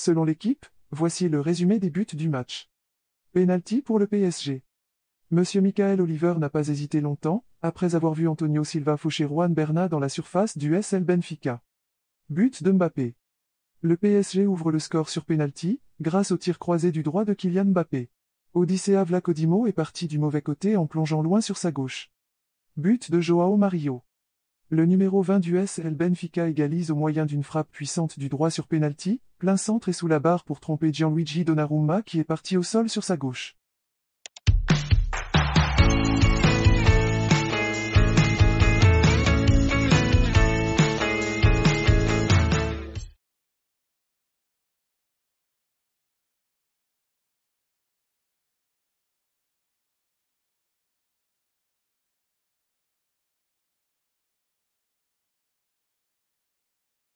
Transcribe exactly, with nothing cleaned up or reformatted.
Selon l'équipe, voici le résumé des buts du match. Penalty pour le P S G. Monsieur Michael Oliver n'a pas hésité longtemps, après avoir vu Antonio Silva faucher Juan Bernat dans la surface du S L Benfica. But de Mbappé. Le P S G ouvre le score sur penalty, grâce au tir croisé du droit de Kylian Mbappé. Odysseas Vlachodimo est parti du mauvais côté en plongeant loin sur sa gauche. But de João Mario. Le numéro vingt du S L Benfica égalise au moyen d'une frappe puissante du droit sur penalty, plein centre et sous la barre pour tromper Gianluigi Donnarumma qui est parti au sol sur sa gauche.